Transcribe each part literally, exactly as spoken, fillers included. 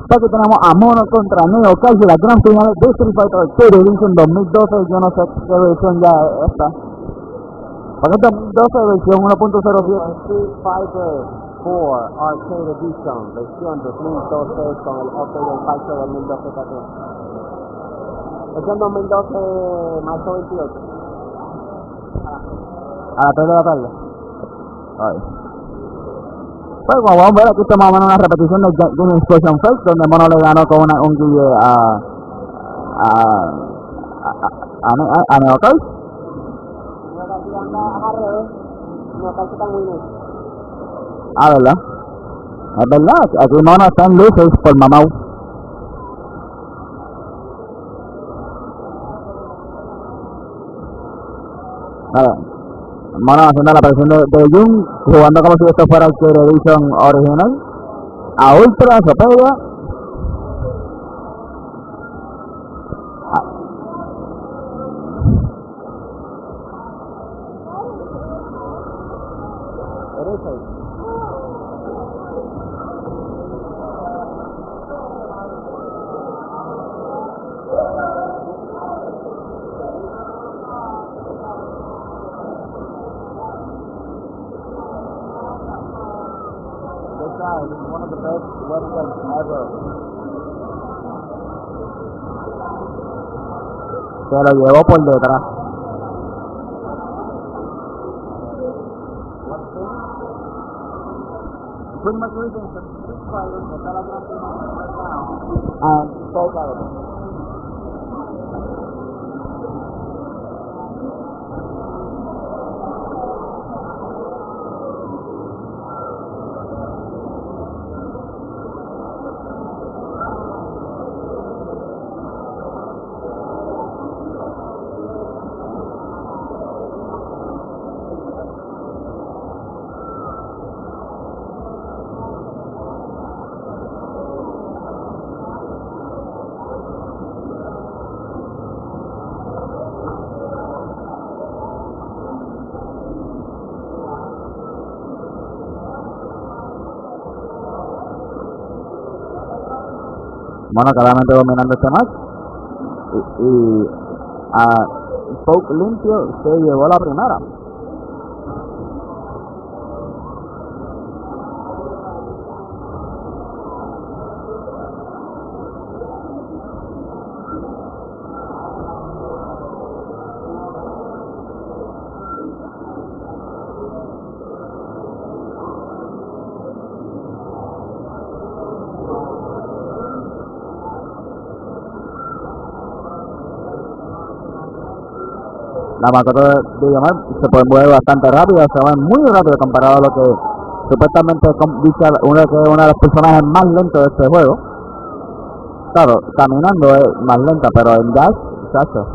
Aquí tenemos a Mono contra Neokarsh, la gran final de Street Fighter Arcade Edition dos mil doce. Yo no sé qué versión ya es esta. Porque es dos mil doce versión uno punto cero siete. Street Fighter cuatro Arcade Edition, versión dos mil doce con el update del parche dos mil doce también. Versión dos mil doce, marzo veintiocho. A las tres de la tarde. Ay. Pues como vamos a ver, aquí está más o menos una repetición del Game Explosion Fest, donde Mono le ganó con una, un guille a a a, a, a, a Neokarsh. Neokarsh anda al revés, Neokarsh está muy bien. Ah, ¿verdad? Es verdad, aquí Mono está en luces por mamau. A ver. Mono haciendo la presión de, de Jun, jugando como si esto fuera el Arcade Edition original. A Ultra, se pega. Ah. This is one of the best websites ever. Se lo llevó por detrás. Pretty much everything from Street Fighter, está la gran final right now, and Toa Alta. Bueno, claramente dominando este match. Y, y a Poke limpio se llevó la primera. La Makoto de Yamar se puede mover bastante rápido, se mueve muy rápido comparado a lo que supuestamente dice uno que es uno de los personajes más lentos de este juego. Claro, caminando es más lenta, pero en dash, chacho.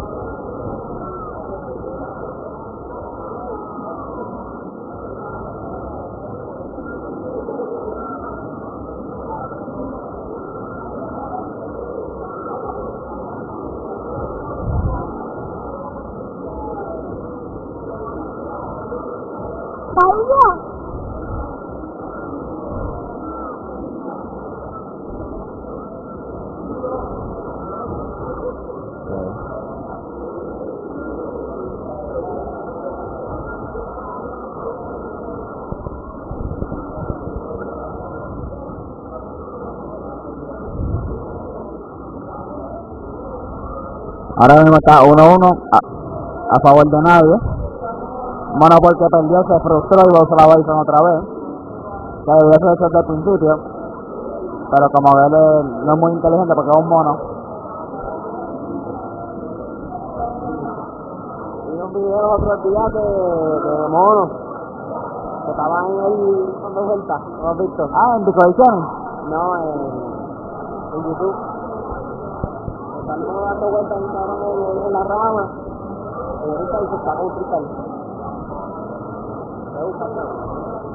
Ahora mismo está uno a uno a, a favor de nadie. Mono porque perdió se frustró y lo la Bison otra vez. Que debió ser hecho desde el principio. Pero como él es, no es muy inteligente porque es un mono. Vi un video los otros días de, de monos que estaban ahí dando vueltas, ¿lo has visto? Ah, en Discord Channel. No, en, en YouTube. Están dando vueltas y estaban en, en la rama. Y ahorita se está un cristal. Me gusta, ¿no?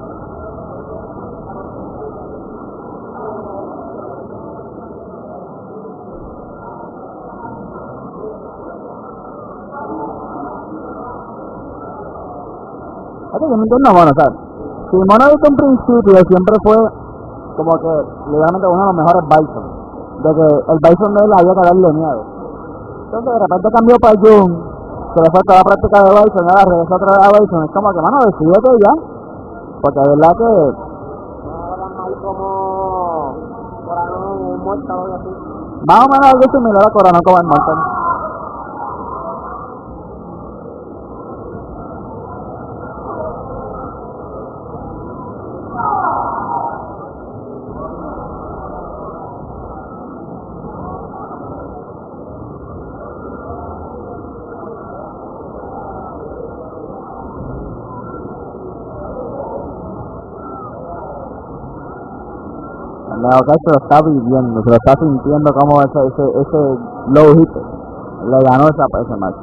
Es que yo no entiendo a Mono, ¿sabes? Si Mono desde un principio siempre fue como que literalmente uno de los mejores Bison. de que el Bison de él había que darle miedo. Entonces de repente cambió para June, que le fue toda la práctica de Bison y ahora regresó otra vez a Bison. Es como que, mano, decídete ya, porque de verdad que... No era mal como Corazón en Mortal o algo así. Más o menos algo similar a Corazón como el Mortal. El Neokarsh se lo está viviendo, se lo está sintiendo como ese, ese, ese low hit le ganó esa, ese match.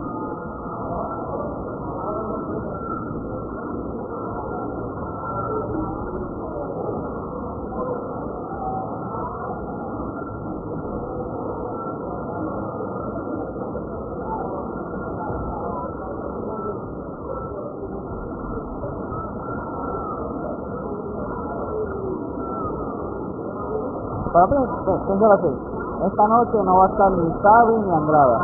Pero piénsalo así, esta noche no va a estar ni Sabi ni Andrada.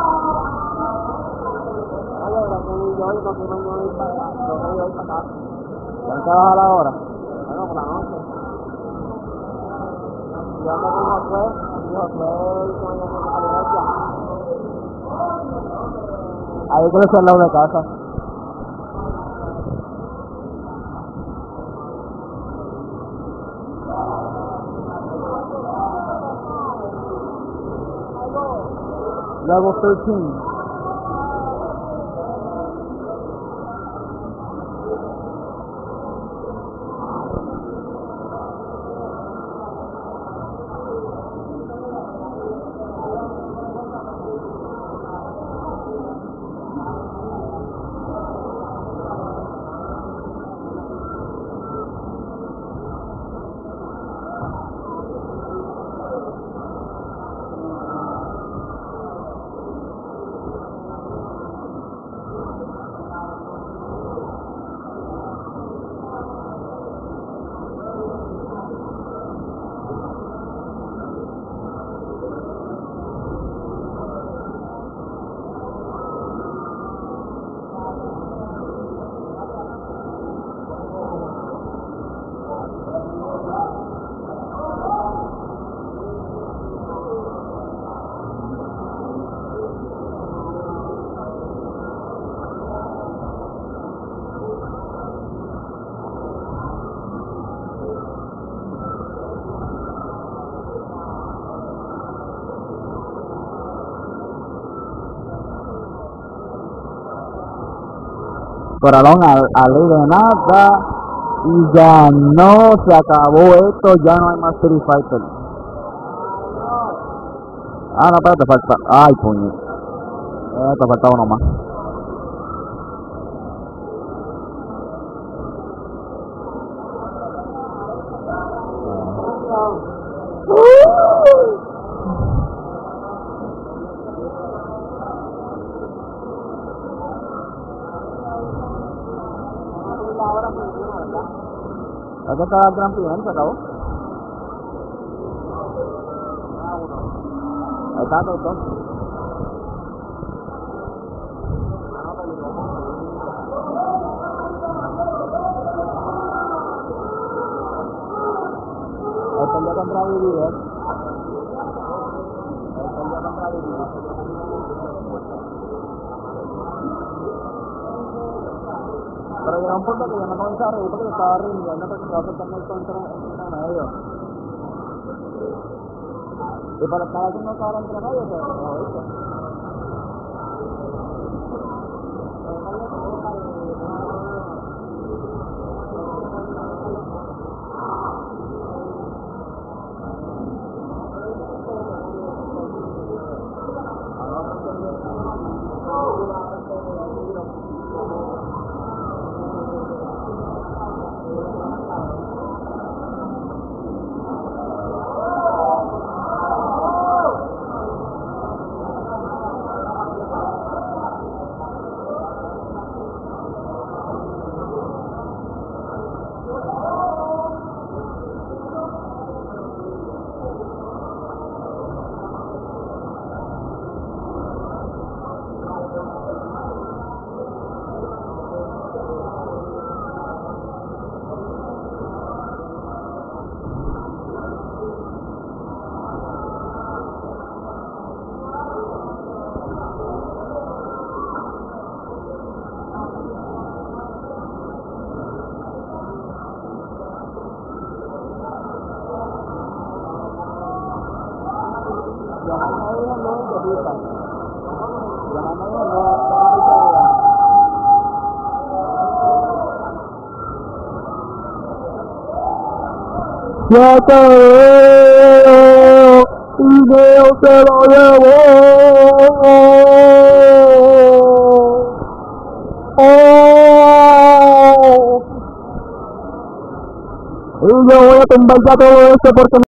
Oye, pero que yo hoy no quiero no ir para acá. Yo voy a ir para acá. ¿Tienen que bajar ahora? Bueno, por la noche. Yo ando con Josué, y Josué hizo una calidad. Ahí creo que es al lado de casa. Level thirteen. Coralón a, a ley de nada y ya no se acabó esto, ya no hay más Street Fighter. Ah, no, espérate, falta. Ay, puñet. Eh, te falta uno más. Aquí está el gran final, se acabó. Ahí está todo. Él perdió contra Vivir, ¿eh? Él perdió contra Vivir. Pero llegó un punto que yo no comencé a reír porque yo estaba rindiendo porque estaba soltando el contra entre medio. Y para estar haciendo ahora entre medio, se lo hizo. gusta. Ya te veo y Neo se lo llevó. Oh. Y yo voy a tumbar ya todo esto porque